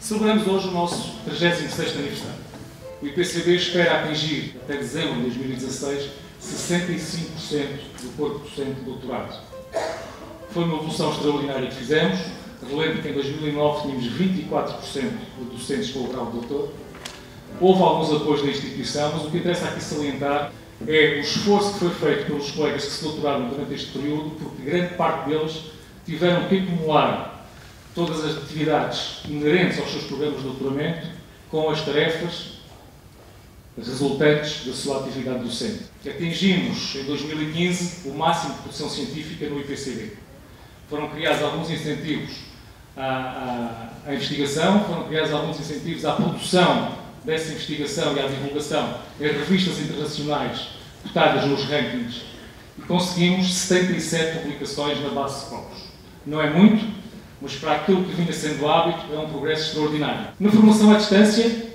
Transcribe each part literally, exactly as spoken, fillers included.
Celebramos hoje o nosso trigésimo sexto aniversário. O I P C B espera atingir, até dezembro de dois mil e dezasseis, sessenta e cinco por cento do corpo docente de doutorado. Foi uma evolução extraordinária que fizemos. Relembro que em dois mil e nove tínhamos vinte e quatro por cento de docentes com o grau de doutor. Houve alguns apoios da instituição, mas o que interessa aqui salientar é o esforço que foi feito pelos colegas que se doutoraram durante este período, porque grande parte deles tiveram que acumular todas as atividades inerentes aos seus programas de doutoramento com as tarefas resultantes da sua atividade docente. Atingimos, em dois mil e quinze, o máximo de produção científica no I P C B. Foram criados alguns incentivos à, à, à investigação, foram criados alguns incentivos à produção dessa investigação e à divulgação em revistas internacionais cotadas nos rankings e conseguimos setenta e sete publicações na base de Scopus. Não é muito, mas para aquilo que vinha sendo hábito é um progresso extraordinário. Na formação à distância,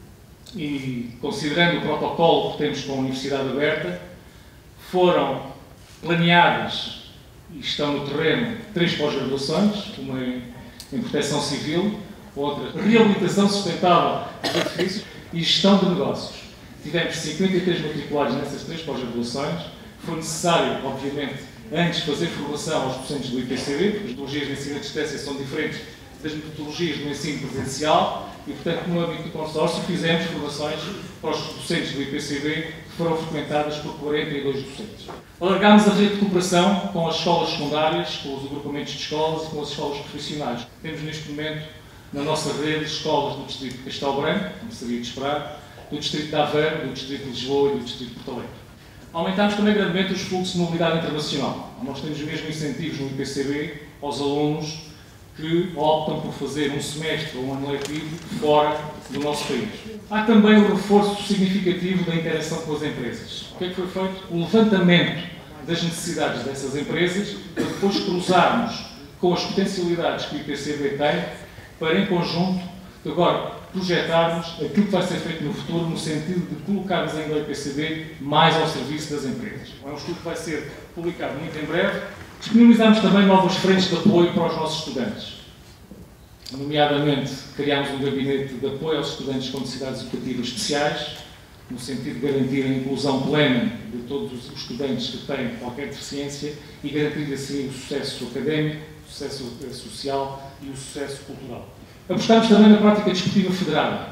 e considerando o protocolo que temos com a Universidade Aberta, foram planeadas e estão no terreno três pós-graduações, uma em proteção civil, outra reabilitação sustentável dos edifícios e gestão de negócios. Tivemos cinquenta e três matriculados nessas três pós-graduações. Foi necessário, obviamente, antes fazer formação aos docentes do I P C B, porque as metodologias de ensino à distância são diferentes das metodologias do ensino presencial e, portanto, no âmbito do consórcio, fizemos formações para os docentes do I P C B que foram frequentadas por quarenta e dois docentes. Alargámos a rede de cooperação com as escolas secundárias, com os agrupamentos de escolas e com as escolas profissionais. Temos, neste momento, na nossa rede, escolas do Distrito de Castelo Branco, como seria de esperar, do Distrito de Aveiro, do Distrito de Lisboa e do Distrito de Porto Alegre. Aumentámos também grandemente os fluxos de mobilidade internacional. Nós temos mesmo incentivos no I P C B aos alunos que optam por fazer um semestre ou um ano letivo fora do nosso país. Há também o reforço significativo da interação com as empresas. O que é que foi feito? O levantamento das necessidades dessas empresas para depois cruzarmos com as potencialidades que o I P C B tem para, em conjunto, agora projetarmos aquilo que vai ser feito no futuro no sentido de colocarmos ainda o I P C B mais ao serviço das empresas. É um estudo que vai ser publicado muito em breve. Disponibilizamos também novas frentes de apoio para os nossos estudantes. Nomeadamente, criámos um gabinete de apoio aos estudantes com necessidades educativas especiais, no sentido de garantir a inclusão plena de todos os estudantes que têm qualquer deficiência e garantir assim o sucesso académico, o sucesso social e o sucesso cultural. Apostamos também na prática desportiva federada.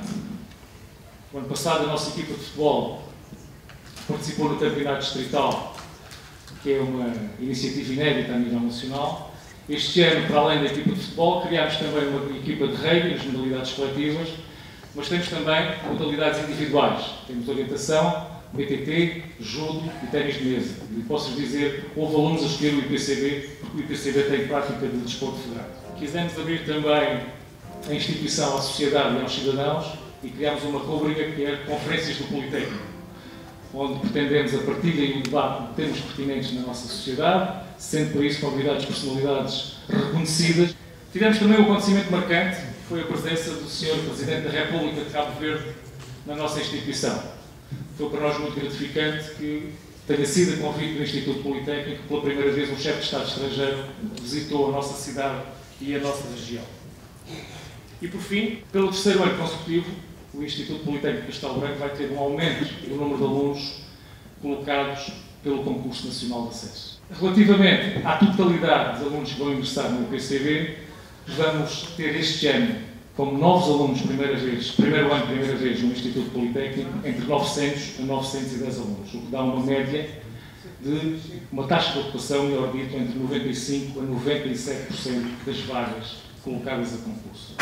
O ano passado, a nossa equipa de futebol participou no campeonato distrital, que é uma iniciativa inédita a nível nacional. Este ano, para além da equipa de futebol, criámos também uma equipa de rugby nas modalidades coletivas, mas temos também modalidades individuais. Temos orientação, B T T, judo e ténis de mesa. E posso dizer, houve alunos a escolher o I P C B, porque o I P C B tem prática de desporto federado. Quisemos abrir também a instituição à sociedade e aos cidadãos e criámos uma rubrica que é Conferências do Politécnico, onde pretendemos a partilha e o debate de temas pertinentes na nossa sociedade, sendo por isso convidados personalidades reconhecidas. Tivemos também um acontecimento marcante, que foi a presença do senhor Presidente da República de Cabo Verde na nossa instituição. Foi para nós muito gratificante que tenha sido a convite do Instituto Politécnico, pela primeira vez um chefe de Estado estrangeiro visitou a nossa cidade e a nossa região. E, por fim, pelo terceiro ano consecutivo, o Instituto Politécnico de Castelo Branco vai ter um aumento do número de alunos colocados pelo Concurso Nacional de Acesso. Relativamente à totalidade de alunos que vão ingressar no I P C B, vamos ter este ano, como novos alunos, primeira vez, primeiro ano, primeira vez no Instituto Politécnico, entre novecentos a novecentos e dez alunos, o que dá uma média de uma taxa de ocupação, melhor dito, entre noventa e cinco por cento a noventa e sete por cento das vagas colocadas a concurso.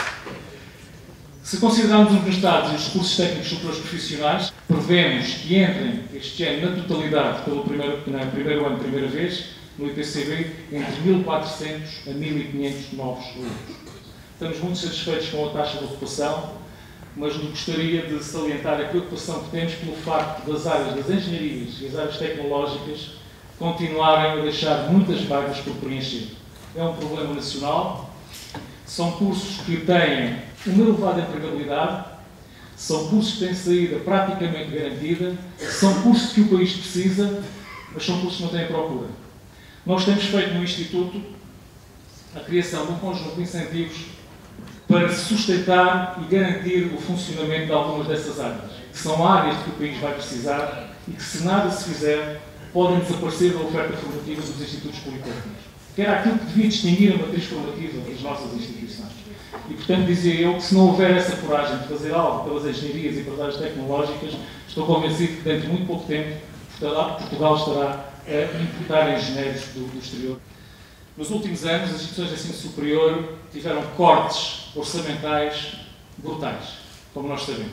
Se considerarmos universidades e os cursos técnicos superiores profissionais, prevemos que entrem este ano, na totalidade, pelo primeiro, no primeiro ano, primeira vez, no I P C B, entre mil e quatrocentos a mil e quinhentos novos alunos. Estamos muito satisfeitos com a taxa de ocupação, mas gostaria de salientar a preocupação que temos pelo facto das áreas das engenharias e as áreas tecnológicas continuarem a deixar muitas vagas por preencher. É um problema nacional. São cursos que têm uma elevada empregabilidade, são cursos que têm saída praticamente garantida, são cursos que o país precisa, mas são cursos que não têm procura. Nós temos feito no Instituto a criação de um conjunto de incentivos para sustentar e garantir o funcionamento de algumas dessas áreas, que são áreas que o país vai precisar e que, se nada se fizer, podem desaparecer da oferta formativa dos institutos politécnicos, que era aquilo que devia distinguir a matriz formativa das nossas instituições. E, portanto, dizia eu que, se não houver essa coragem de fazer algo pelas engenharias e pelas áreas tecnológicas, estou convencido que, dentro de muito pouco tempo, Portugal estará a importar engenheiros do, do exterior. Nos últimos anos, as instituições de ensino superior tiveram cortes orçamentais brutais, como nós sabemos.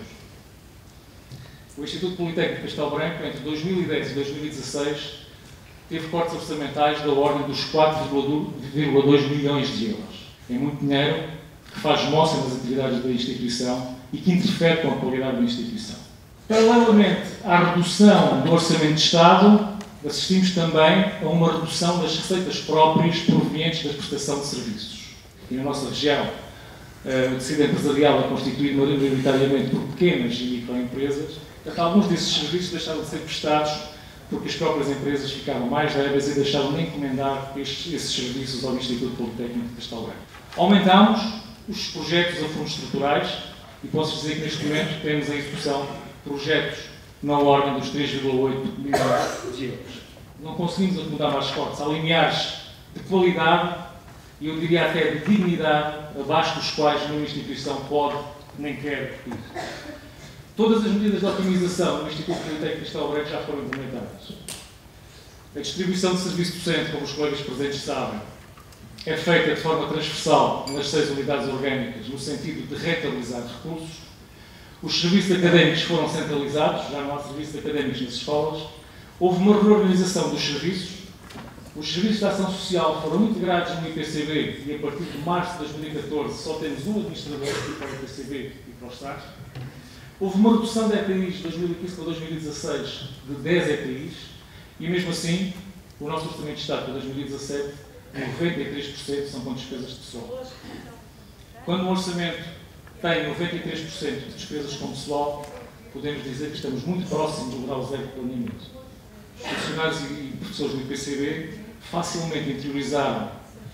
O Instituto Politécnico de Castelo Branco, entre dois mil e dez e dois mil e dezasseis, teve cortes orçamentais da ordem dos quatro vírgula dois milhões de euros. É muito dinheiro que faz mostra das atividades da instituição e que interfere com a qualidade da instituição. Paralelamente à redução do orçamento de Estado, assistimos também a uma redução das receitas próprias provenientes da prestação de serviços. E na nossa região, o tecido empresarial é constituído maioritariamente por pequenas e microempresas. Portanto, alguns desses serviços deixaram de ser prestados porque as próprias empresas ficaram mais débeis e deixaram de encomendar estes, esses serviços ao Instituto Politécnico de Castelo Branco. Aumentámos os projetos a fundos estruturais e posso dizer que neste momento temos em execução projetos na ordem dos três vírgula oito milhões de euros. Não conseguimos acomodar mais fortes, há limiares de qualidade e eu diria até de dignidade abaixo dos quais nenhuma instituição pode nem quer ir. Todas as medidas de otimização no Instituto Politécnico de Castelo Branco já foram implementadas. A distribuição de serviço docente, como os colegas presentes sabem, é feita de forma transversal nas seis unidades orgânicas, no sentido de rentabilizar recursos. Os serviços académicos foram centralizados, já não há serviços académicos nas escolas. Houve uma reorganização dos serviços. Os serviços de ação social foram integrados no I P C B e, a partir de março de dois mil e catorze, só temos um administrador aqui para o I P C B e para os Estados. Houve uma redução de E T Is de dois mil e quinze para dois mil e dezasseis de dez E T Is e, mesmo assim, o nosso orçamento de Estado para dois mil e dezassete, noventa e três por cento são com despesas de pessoal. Quando o orçamento tem noventa e três por cento de despesas com pessoal, podemos dizer que estamos muito próximos do grau zero de planeamento. Os funcionários e professores do I P C B facilmente interiorizaram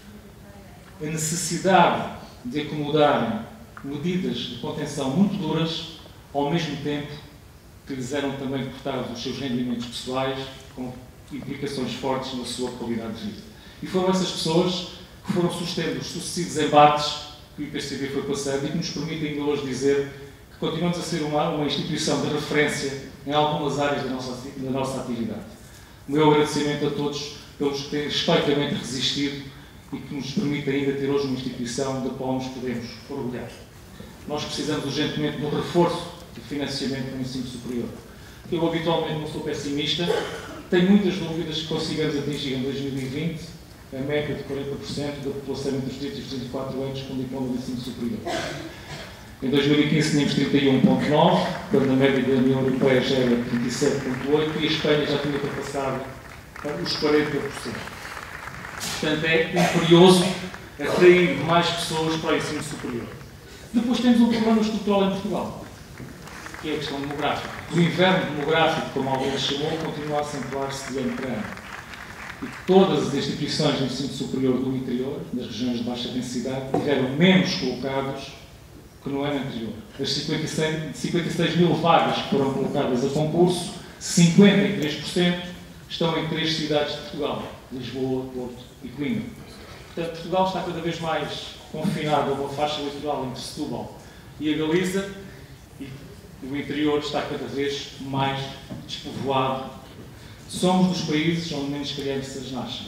a necessidade de acomodarem medidas de contenção muito duras, ao mesmo tempo que lhes eram também cortados os seus rendimentos pessoais, com implicações fortes na sua qualidade de vida. E foram essas pessoas que foram sustendo os sucessivos embates que o I P C B foi passando e que nos permitem ainda hoje dizer que continuamos a ser uma, uma instituição de referência em algumas áreas da nossa, da nossa atividade. O meu agradecimento a todos pelos que têm estoicamente resistido e que nos permite ainda ter hoje uma instituição da qual nos podemos orgulhar. Nós precisamos urgentemente de um reforço de financiamento no ensino superior. Eu habitualmente não sou pessimista, tenho muitas dúvidas que consigamos atingir em dois mil e vinte a meta de quarenta por cento da população entre os dezoito e os trinta e quatro anos com diploma de ensino superior. Em dois mil e quinze tínhamos trinta e um vírgula nove, quando a média da União Europeia já era trinta e sete vírgula oito e a Espanha já tinha ultrapassado os quarenta por cento. Portanto, é imperioso atrair mais pessoas para o ensino superior. Depois temos um problema estrutural em Portugal, que é a questão demográfica. O inverno demográfico, como alguém chamou, continua a acentuar-se de ano para ano. E todas as instituições de ensino superior do interior, das regiões de baixa densidade, tiveram menos colocados que no ano anterior. Das cinquenta e seis mil vagas que foram colocadas a concurso, cinquenta e três por cento estão em três cidades de Portugal: Lisboa, Porto e Coimbra. Portanto, Portugal está cada vez mais confinado a uma faixa eleitoral entre Setúbal e a Galiza, e o interior está cada vez mais despovoado. Somos dos países onde menos crianças nascem.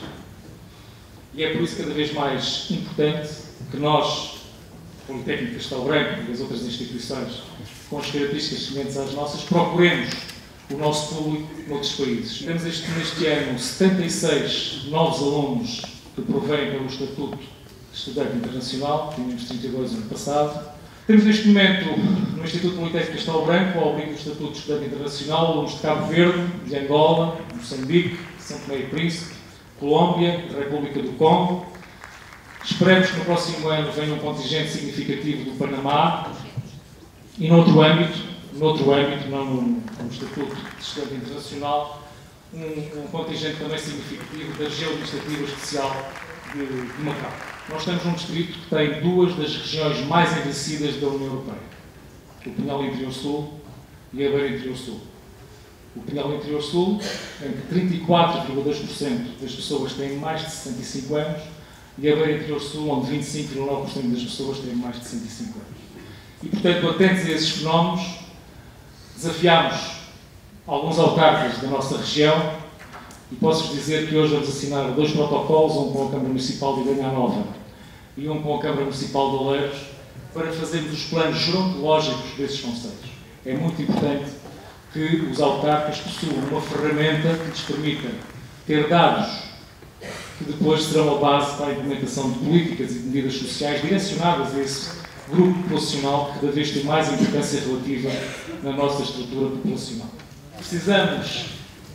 E é por isso cada vez mais importante que nós, Politécnico de Castelo Branco e as outras instituições com as características semelhantes às nossas, procuremos o nosso público noutros países. Temos este, neste ano setenta e seis novos alunos que provêm pelo Estatuto de Estudante Internacional, tínhamos trinta e dois no ano passado. Temos neste momento no Instituto Politécnico de Castelo Branco, ao abrigo do Estatuto de Estudante Internacional, alunos de Cabo Verde, de Angola, Moçambique, São Tomé e Príncipe, Colômbia, República do Congo. Esperamos que no próximo ano venha um contingente significativo do Panamá e, noutro âmbito, noutro âmbito, não no, no Estatuto de Estudante Internacional, um, um contingente também significativo da Região Administrativa Especial de, de Macau. Nós estamos num distrito que tem duas das regiões mais envelhecidas da União Europeia. O Pinhal Interior Sul e a Beira Interior Sul. O Pinhal Interior Sul, em que trinta e quatro vírgula dois por cento das pessoas têm mais de sessenta e cinco anos, e a Beira Interior Sul, onde vinte e cinco vírgula nove por cento das pessoas têm mais de sessenta e cinco anos. E, portanto, atentos a esses fenómenos, desafiámos alguns autarcas da nossa região e posso-vos dizer que hoje vamos assinar dois protocolos, um com a Câmara Municipal de Ganha Nova e um com a Câmara Municipal de Oleiros, para fazermos os planos gerontológicos desses concelhos. É muito importante que os autarcas possuam uma ferramenta que lhes permita ter dados que depois serão a base para a implementação de políticas e de medidas sociais direcionadas a esse grupo populacional que cada vez tem mais importância relativa na nossa estrutura populacional. Precisamos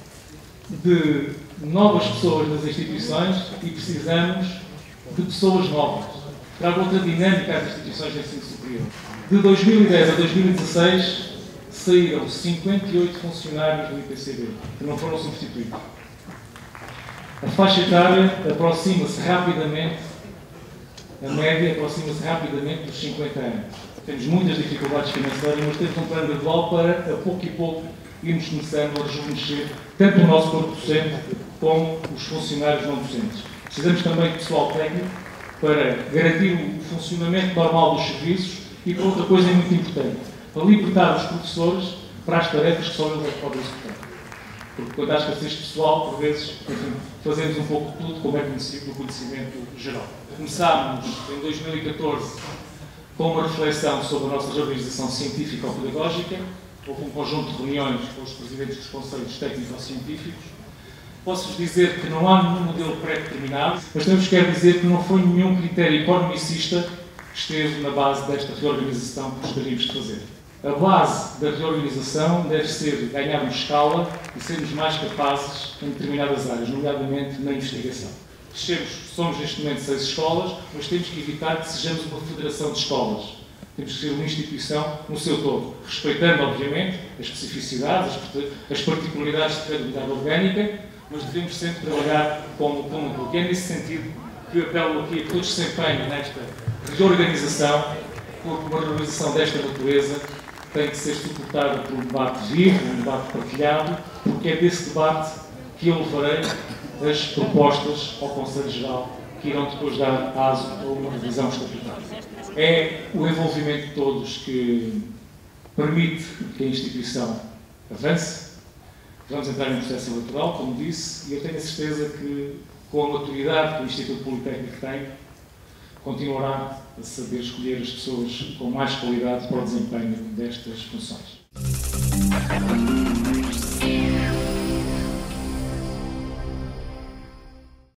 de novas pessoas nas instituições e precisamos de pessoas novas. Traga outra dinâmica às instituições de ensino superior. De dois mil e dez a dois mil e dezasseis, saíram cinquenta e oito funcionários do I P C B, que não foram substituídos. A faixa etária aproxima-se rapidamente, a média aproxima-se rapidamente dos cinquenta anos. Temos muitas dificuldades financeiras, mas temos um plano gradual para, a pouco e pouco, irmos começando a rejuvenescer tanto o nosso corpo docente como os funcionários não docentes. Precisamos também de pessoal técnico para garantir o funcionamento normal dos serviços e, por outra coisa muito importante, para libertar os professores para as tarefas que só eles é que podem executar. Porque quando há escassez de pessoal, por vezes, enfim, fazemos um pouco de tudo, como é conhecido no conhecimento geral. Começámos em dois mil e catorze com uma reflexão sobre a nossa reorganização científico-pedagógica. Houve um conjunto de reuniões com os presidentes dos conselhos técnico-científicos. Posso-vos dizer que não há nenhum modelo pré-determinado, mas também vos quero dizer que não foi nenhum critério economicista que esteve na base desta reorganização que gostaríamos de fazer. A base da reorganização deve ser ganharmos escala e sermos mais capazes em determinadas áreas, nomeadamente na investigação. Crescemos, somos neste momento seis escolas, mas temos que evitar que sejamos uma federação de escolas. Temos que ser uma instituição no seu todo, respeitando, obviamente, as especificidades, as particularidades de cada unidade orgânica, mas devemos sempre trabalhar como um todo. É nesse sentido que apelo aqui a que todos se empenhem nesta reorganização, porque uma reorganização desta natureza tem que ser suportada por um debate vivo, um debate partilhado, porque é desse debate que eu levarei as propostas ao Conselho Geral, que irão depois dar aso a uma revisão estatutária. É o envolvimento de todos que permite que a instituição avance. Vamos entrar em processo eleitoral, como disse, e eu tenho a certeza que, com a maturidade que o Instituto Politécnico tem, continuará a saber escolher as pessoas com mais qualidade para o desempenho destas funções.